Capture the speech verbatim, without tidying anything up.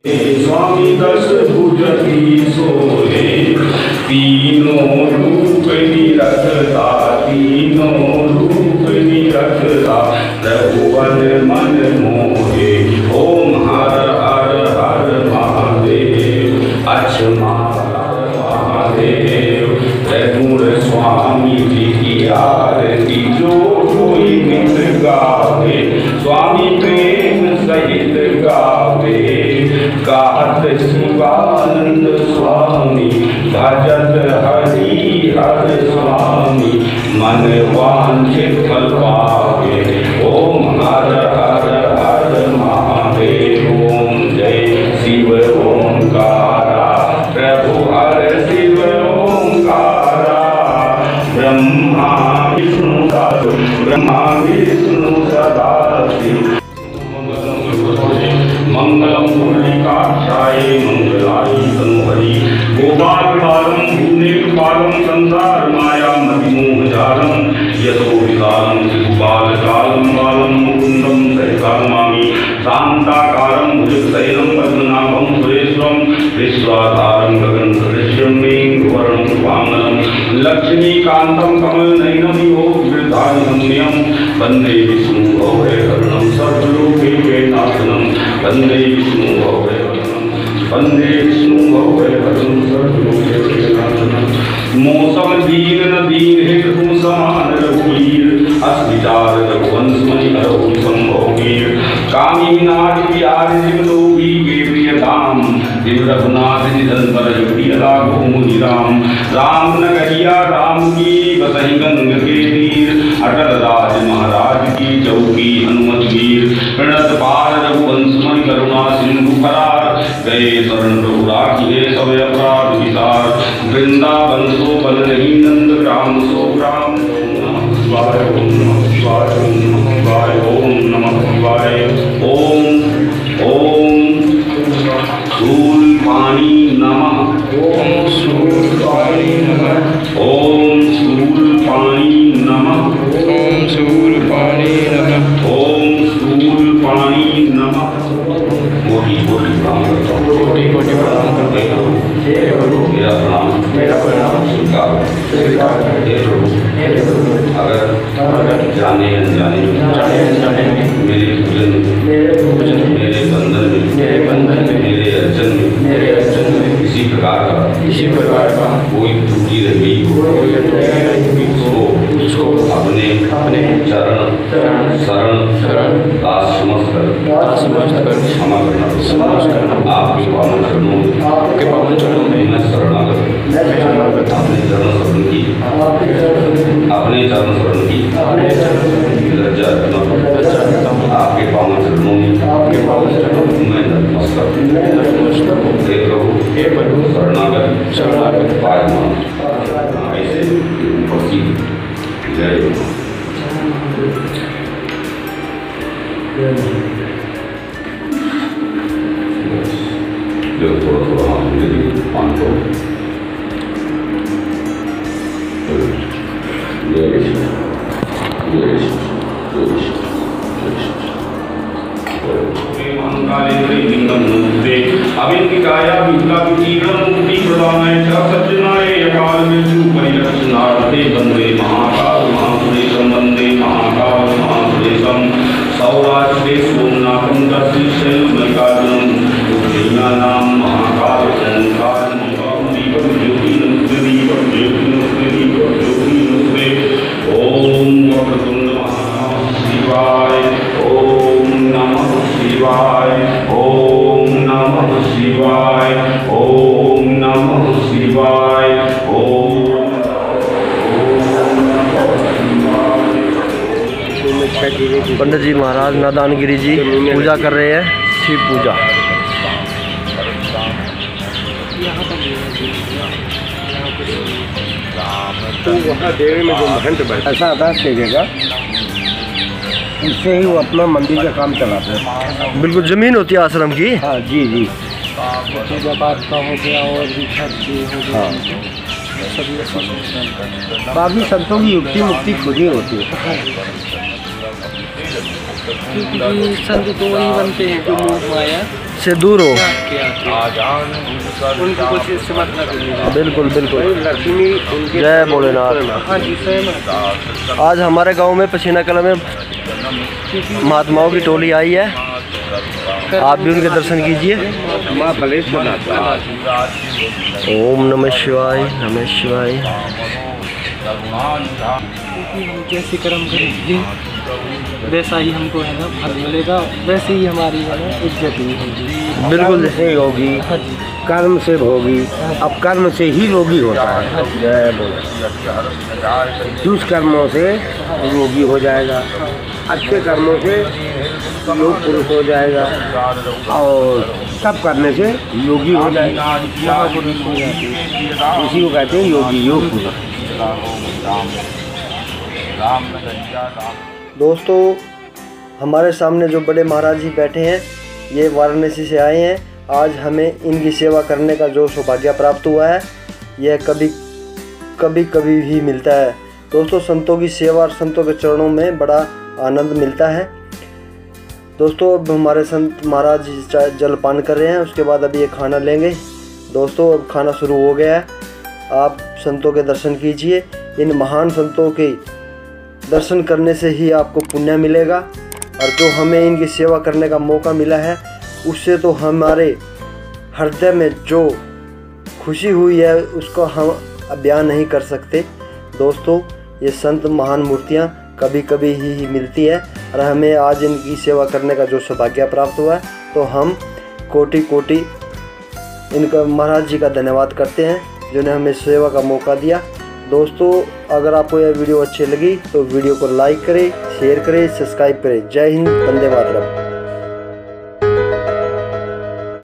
स्वामी दस भुज की सोहे, तीनों रूप निरखता, तीनों रूप निरखता, रघुवर मन मोहे। ओम हर हर हर महादेव, अक्षमा महादेव। त्रिपुर स्वामी जी की आरती जो कोई नित गावे, स्वामी प्रेम सहित गावे। गात शिवानंद स्वामी, भजत हरि हर स्वामी, मन वांछित फल पावे। ओम हर हर हर महादेव। ओम जय शिव ओंकारा, प्रभु हर शिव ओंकारा। ब्रह्मा विष्णु सदा, ब्रह्मा विष्णु सदा शिव। मंगलम पुंडरीकाक्षाय मंगलाय तनुहरि, गोपालपालम भुवनेपालम संसार माया मतिमोहजालम, यशो विशालम शिशुपालकालम बालम मुकुंदम सहितानमामि। शांताकारं भुजगशयनं पद्मनाभं सुरेश्वरं, विश्वाधारं गगनसदृशं मेघवर्णं शुभांगं, लक्ष्मीकान्तं कमलनयनं योगवृद्धानगम्यं। वन्दे विष्णु भवभयहरणं सर्वलोकैकनाथनं, वन्दे विष्णु भवभयहरणं, वन्दे विष्णु भवभयहरणं सर्वलोकैकनाथनं। मौसम दीन न दीन है तुम समान रघुवीर, अस विचार रघुवंश मणि हरहु संभव वीर। कामी नाथ प्यारे जिम लोगी के प्रिय धाम, दिव रघुनाथ निधन पर युगि राघव मुनि राम। राम नगरिया राम की बसहि गंग के तीर, अटल राज महाराज की चौकी हनुमत वीर। प्रणत पार रघुवंश मणि करुणा सिंधु करार, गए शरण प्रभु राखिए सब अपराध विसार। वृंदावन सो बल नहीं नंद ग्राम सो ग्राम। ओम शिवाय, ओम नमः शिवाय, ओम नमः शिवाय, ओम नमः शिवाय। ओम ओम शूलपाणि नमः, ओम शूलपाणि नमः, ओम शूलपाणि नमः, ओम शूलपाणि नमः, ओम शूलपाणि नमः। कोटि कोटि प्रणाम करता हूँ, कोटि कोटि प्रणाम करते हैं। मेरा प्रणाम, मेरा प्रणाम स्वीकार स्वीकार हे प्रभु, हे प्रभु। अगर जाने अनजाने जाने अनजाने में मेरे पूजन मेरे पूजन मेरे बंधन में मेरे बंधन में मेरे अर्चन में मेरे अर्चन में किसी प्रकार का किसी प्रकार का कोई त्रुटि रही हो, उसको अपने अपने चरण चरण शरण शरण दास समझकर दास समझकर क्षमा करना समझ करना। आपके पावन चरणों में आपके पावन चरणों में मैं शरणागत अपने चरण शरण की अपने चरण शरण की लज्जा रखता हूँ। आपके पावन चरणों में आपके पावन चरणों में मैं नतमस्तक नतमस्तक हे प्रभु, हे प्रभु। शरणागत शरणागत पायमान ऐसे उपस्थित जय जो थोड़ा थोड़ा हाथ मेरी पान को जय विष्णु जय विष्णु जय विष्णु अविंदिकाया विद्या विकीर्णं मुक्ति प्रदानाय च सज्जनाय अकाल मृत्यु परिरक्षणार्थे वन्दे महाकाल महापुरेशं, वन्दे महाकाल महापुरेशं। सौराष्ट्रे सोमनाथं दर्शयिष्यैर्मल्लिकार्जुनं, उज्जयिन्यां महाकाल ओंकारं दीपं ज्योतिनमस्ते दीपं ज्योतिनमस्ते दीपं ज्योतिनमस्ते। ओम वक्रतुंड महाशिवाय, ओम नमः शिवाय, ओम नमः शिवाय, ओम नमः शिवाय, ओम। पंडित जी महाराज नादानगिरी जी पूजा कर रहे हैं, शिव पूजा। तो वहाँ डेरे में जो महंत बैठा ऐसा आता है जगह, इससे ही वो अपना मंदिर का काम चलाते हैं। बिल्कुल जमीन होती है आश्रम की। हाँ जी जी। पूजा पाठ का हो गया और भी खर्च हो गया। हाँ, बाकी संतों की युक्ति मुक्ति खुद ही होती है। क्योंकि संत तो वही बनते हैं जो मोह माया से दूर हो। उनको कुछ इससे मतलब नहीं। बिल्कुल बिल्कुल। लक्ष्मी उनके जय भोलेनाथ। हाँ जी सही। आज हमारे गांव में पसीना कला में महात्माओं की टोली आई है, आप भी उनके दर्शन कीजिए। माँ बलेश्वरनाथ। ओम नमः शिवाय, नमः शिवाय। हम जैसे कर्म करेंगे वैसा ही हमको है ना फल मिलेगा, वैसे ही हमारी है ना इज्जत भी होगी। बिल्कुल से योगी, कर्म से भोगी, अब कर्म से ही रोगी होता है। जय बोले। दुष्कर्मों से रोगी हो जाएगा, अच्छे कर्मों से योग पुरुष हो जाएगा, और सब करने से योगी हो जाएगा, महापुरुष हो जाते हैं। इसी को कहते हैं योगी, योग पुरुष। दोस्तों, हमारे सामने जो बड़े महाराज जी बैठे हैं, ये वाराणसी से आए हैं। आज हमें इनकी सेवा करने का जो सौभाग्य प्राप्त हुआ है, यह कभी कभी कभी ही मिलता है। दोस्तों, संतों की सेवा और संतों के चरणों में बड़ा आनंद मिलता है। दोस्तों, अब हमारे संत महाराज जी जलपान कर रहे हैं, उसके बाद अभी ये खाना लेंगे। दोस्तों, अब खाना शुरू हो गया है, आप संतों के दर्शन कीजिए। इन महान संतों के दर्शन करने से ही आपको पुण्य मिलेगा, और जो हमें इनकी सेवा करने का मौका मिला है, उससे तो हमारे हृदय में जो खुशी हुई है उसको हम बयान नहीं कर सकते। दोस्तों, ये संत महान मूर्तियाँ कभी कभी ही मिलती है, और हमें आज इनकी सेवा करने का जो सौभाग्य प्राप्त हुआ है, तो हम कोटि कोटि इनका महाराज जी का धन्यवाद करते हैं जिन्होंने हमें सेवा का मौका दिया। दोस्तों, अगर आपको यह वीडियो अच्छी लगी तो वीडियो को लाइक करें, शेयर करें, सब्सक्राइब करें। जय हिंद, वंदे मातरम।